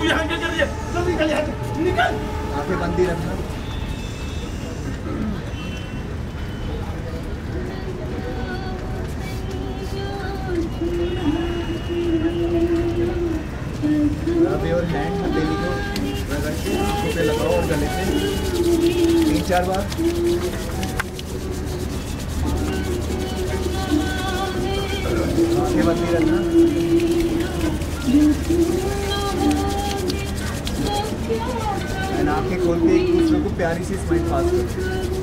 यहाँ क्या कर रही है? जल्दी निकल यहाँ से, निकल। आंखें बंद ही रखना। रब योर हैंड हथेली को रगड़ के आंखों पे लगाओ और गले पे 3-4 बार। आंखें बंद ही रखना। आंखें खोल के एक दूसरे को प्यारी सी स्माइल पास करो।